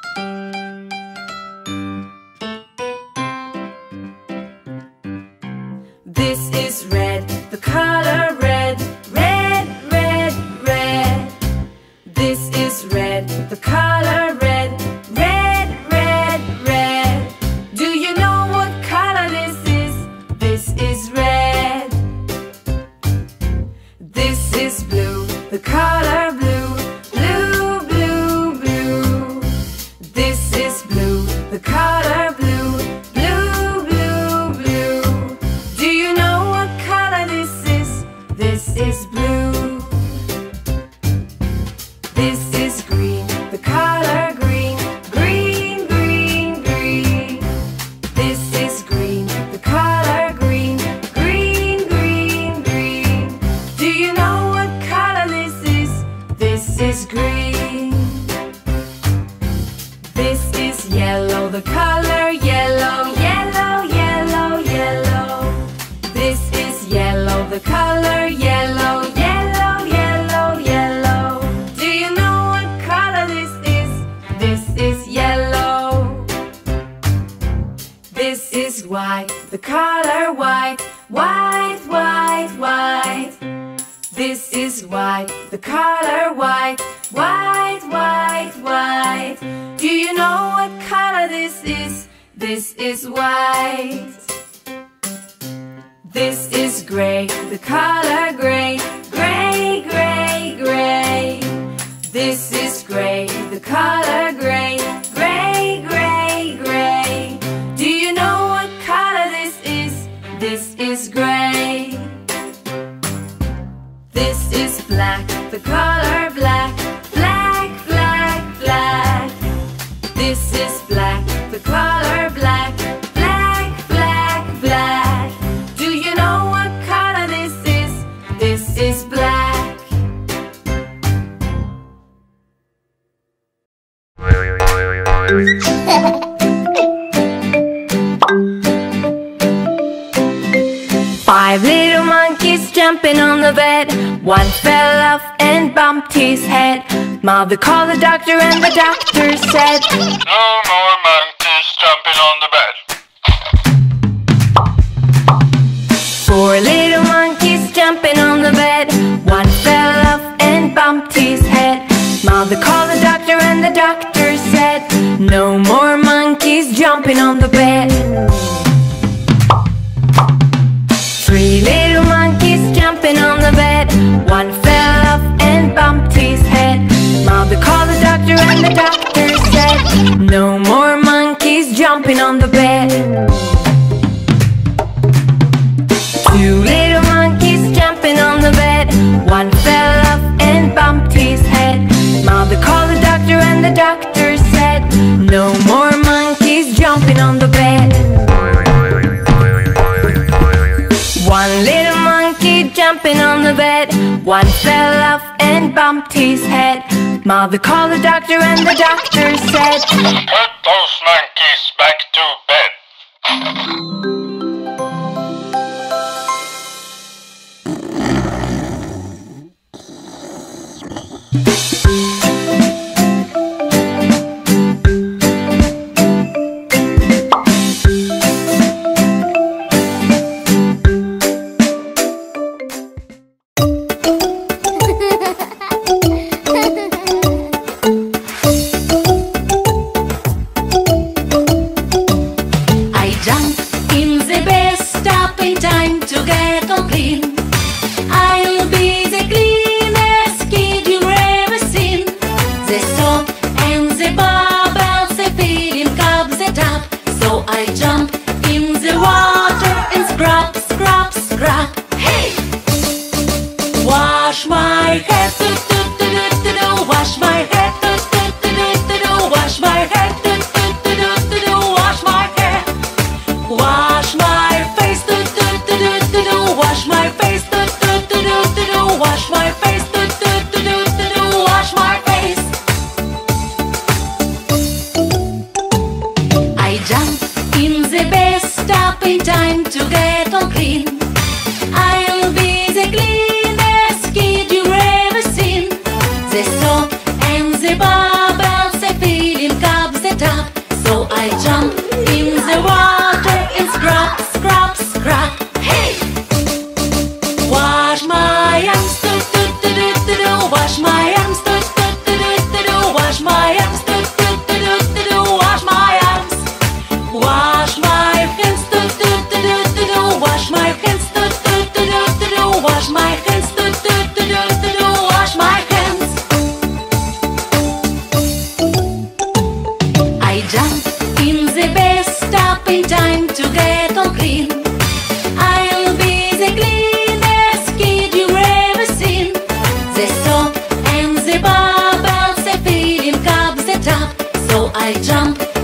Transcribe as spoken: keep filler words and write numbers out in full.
This is red, the color red, red, red, red. This is red, the color red, red, red, red. Do you know what color this is? This is red. This is blue, the color blue, blue, blue, blue. This is blue, the color blue, blue, blue, blue. Do you know what color this is? This is blue. This is green, the color green, green, green, green. This is green, the color green, green, green, green. Do you know what color this is? This is green. This is yellow, the color yellow, yellow, yellow, yellow. This is yellow, the color yellow, yellow, yellow, yellow. Do you know what color this is? This is yellow. This is white, the color white, white, white, white. This is white, the color white, white, white, white. Do you know what color this is? This is white. This is gray, the color gray, gray, gray, gray. This is gray, the color gray, gray, gray, gray. Do you know what color this is? This is gray. This is black, the color black, black, black, black. This is black, the color black, black, black, black. Do you know what color this is? This is black. Five little monkeys jumping on the bed. One fell off and bumped his head. Mother called the doctor and the doctor said, no more monkeys jumping on the bed. Four little monkeys jumping on the bed. One fell off and bumped his head. Mother called the doctor and the doctor said, no more monkeys jumping on the bed. Three little monkeys jumping on the bed. One fell off and bumped his head. Mother called the doctor and the doctor said, no more monkeys jumping on the bed. Two little monkeys jumping on the bed. One fell off and bumped his head. Mother called the doctor and the doctor said, no more monkeys jumping on the bed. One little monkey jumping on the bed. One fell off and bumped his head. Mother called the doctor and the doctor said, put those monkeys back to bed. Wash my head, do, do, do, do, do, do. Wash my head, do, do, do, do, do, do. Wash my head, do, do, do, do, do, do. Wash my hair. Wash my face, do, do, do, do, do, do. Wash my face, do, do, do, do, do, do. Wash my face, do, do, do, do, do, do. Wash my face. I jump in the bathtub in time to get all clean. I'll be the cleanest kid you've ever seen. The soap and the bubbles, the feeling cups, I jump